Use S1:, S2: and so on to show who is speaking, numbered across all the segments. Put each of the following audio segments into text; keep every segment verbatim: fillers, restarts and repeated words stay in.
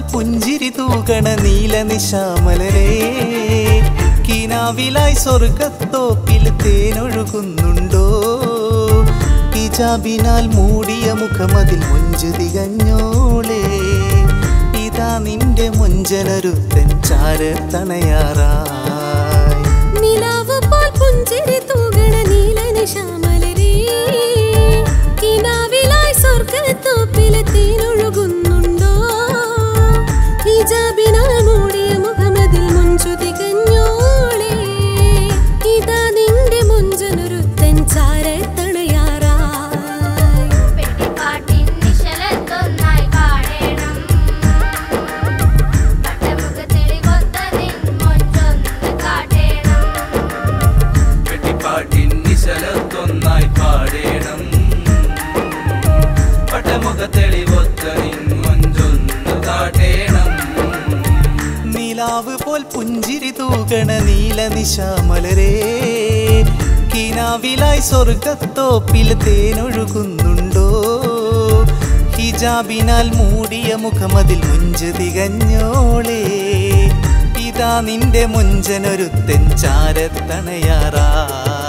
S1: പുഞ്ചിരി തൂകണ നീല നിശാമലരേ കിനാവിലായി സ്വർഗത്തോപ്പിൽ തേനൊഴുകുന്നുണ്ടോ ഹിജാബിനാൽ മൂടിയ മുഖമതിൽ മുഞ്ചു തികഞ്ഞോളേ ഇതാ നിന്റെ മുഞ്ചനൊരുത്തൻ ചാരത്തണയാറായി
S2: നിലാവ് പോൽ പുഞ്ചിരി തൂകണ നീല നിശാമലരേ കിനാവിലായി സ്വർഗത്തോപ്പിൽ തേനൊഴുകുന്നുണ്ടോ ഹിജാബിനാൽ മൂടിയ മുഖമതിൽ മുഞ്ചു തികഞ്ഞോളേ ഇതാ നിന്റെ മുഞ്ചനൊരുത്തൻ ചാരത്തണയാറായി
S3: പെട്ടിപ്പാട്ടിൻ നിശലത്തൊന്നായി പാടേണം പട്ടമുഖത്തെളിവൊത്തതിൻ മൊഞ്ചൊന്ന് കാട്ടേണം
S4: പെട്ടിപ്പാട്ടിൻ നിശലത്തൊന്നായി പാടേണം പട്ടമുഖത്തെളിവൊത്തതിൻ മൊഞ്ചൊന്ന് കാട്ടേണം
S1: നിലാവ് പോൽ പുഞ്ചിരി തൂകണ നീല നിശാമലരേ കിനാവിലായി സ്വർഗത്തോപ്പിൽ തേനൊഴുകുന്നുണ്ടോ ഹിജാബിനാൽ മൂടിയ മുഖമതിൽ മുഞ്ചു തികഞ്ഞോളേ ഇതാ നിന്റെ മുഞ്ചനൊരുത്തൻ ചാരത്തണയാറായി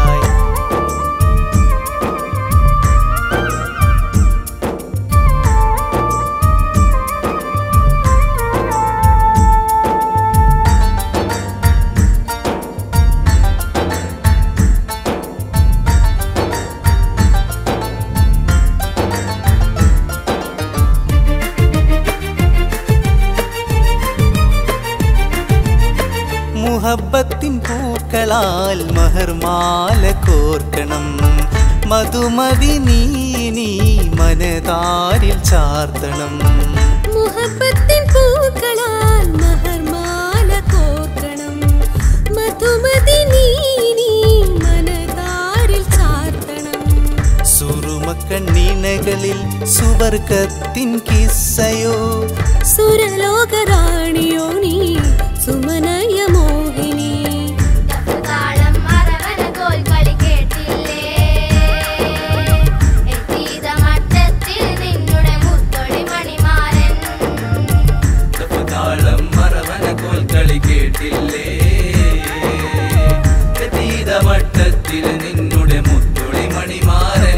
S1: മുഹബത്തിൻ പൂക്കളാൽ മഹർമാല കോർക്കണം മധുമതി നീ നീ മനതാരിൽ ചാർത്തണം
S2: മുഹബത്തിൻ പൂക്കളാൽ മഹർമാല കോർക്കണം മധുമതി നീ നീ മനതാരിൽ ചാർത്തണം
S1: സുറുമക്കണ്ണീണകളിൽ സുവർഗത്തിൻ കിസ്സയോ
S2: സുരലോകറാണിയോ നീ സുമനയ മോഹിനി
S3: താളം മറവന കോൽ കളി കേട്ടില്ലേ എത്തിയത മട്ടത്തിൽ നിന്നുടെ മുത്തൊളി മണിമാരൻ
S4: താളം മറവന കോൽ കളി കേട്ടില്ലേ എത്തിയത മട്ടത്തിൽ നിന്നുടെ മുത്തൊളി മണിമാരൻ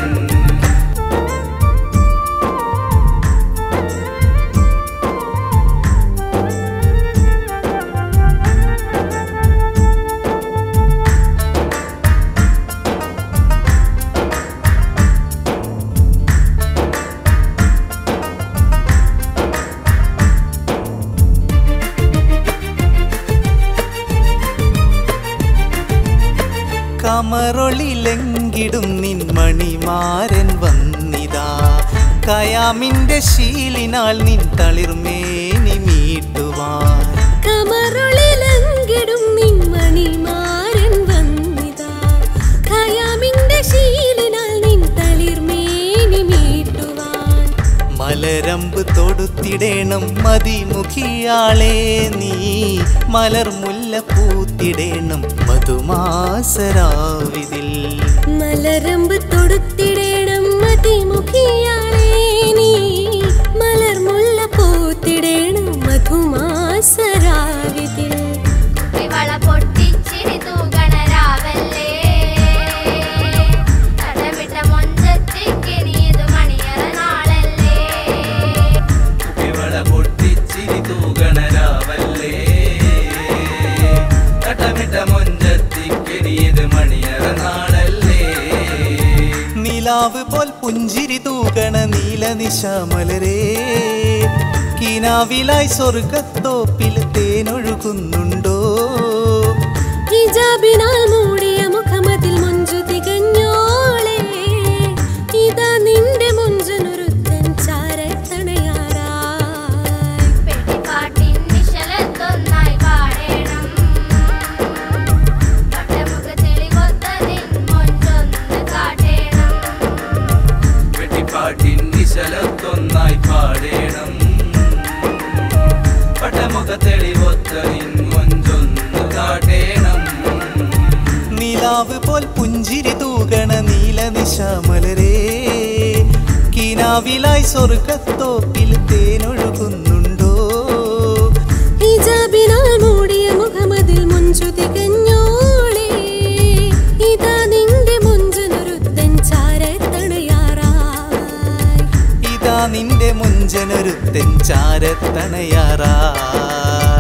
S1: കമറൊളിലെങ്കിടും നിൻ മണിമാരൻ വന്നിതാ കയാമിന്റെ ശീലിനാൽ നിൻ തളിർമേനി മീട്ടുവാൻ
S2: കമറൊളിലെങ്കിടും നിൻ മണിമാരൻ വന്നിതാ ഖയാമിന്റെ ശീലിനാൽ നിൻ തളിർമേനി മീട്ടുവാൻ
S1: മലരമ്പ് തൊടുത്തിടേണം മതിമുഖിയാളെ നീ മലർമുല്ല പൂത്തിടേണം മധുമാസരാവിതിൽ
S2: മലരമ്പ് തൊടുത്തിടേണം മതിമുഖിയാളേ നീ മലർമുല്ല പൂത്തിടേണം മധുമാസരാവിതിൽ
S3: വിവള പൊട്ടിച്ചിരി തൂകണ രാവല്ലേ തടമിട്ട മൊഞ്ചത്തിക്കിനിയത് മണിയറ നാളല്ലേ
S4: വിവള പൊട്ടിച്ചിരി തൂകണ രാവല്ലേ തട്ടമിട്ട മൊഞ്ചത്തിക്കിനിയത് മണിയറ നാളല്ലേ
S1: നിലാവ് പോൽ പുഞ്ചിരി തൂകണ നീല നിശാമലരേ കിനാവിലായി സ്വർഗത്തോപ്പിൽ തേനൊഴുകുന്നുണ്ടോ
S2: ഹിജാബിനാൽ മൂടിയ മുഖമതിൽ മുഞ്ചു തികഞ്ഞോളേ ഇതാ നിന്റെ മുഞ്ചനൊരുത്തൻ ചാരത്തണയാറായി
S3: പെട്ടിപ്പാട്ടിൻ നിശലത്തൊന്നായി പാടേണം പട്ടമുഖത്തെളിവൊത്തതിൻ മൊഞ്ചൊന്ന് കാട്ടേണം
S4: പെട്ടിപ്പാട്ടിൻ നിശലത്തൊന്നായി പാടേണം പട്ടമുഖത്തെളിവൊത്തതിൻ മൊഞ്ചൊന്ന് കാട്ടേണം
S1: നിലാവ് പോൽ പുഞ്ചിരി തൂകണ നീല നിശാമലരേ കിനാവിലായി സ്വർഗത്തോപ്പിൽ തേനൊഴുകുന്നുണ്ട് ഞാനൊരുത്തൻ ചാരത്തണയാറാ